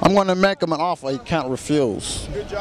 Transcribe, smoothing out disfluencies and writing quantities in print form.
I'm going to make him an offer he can't refuse.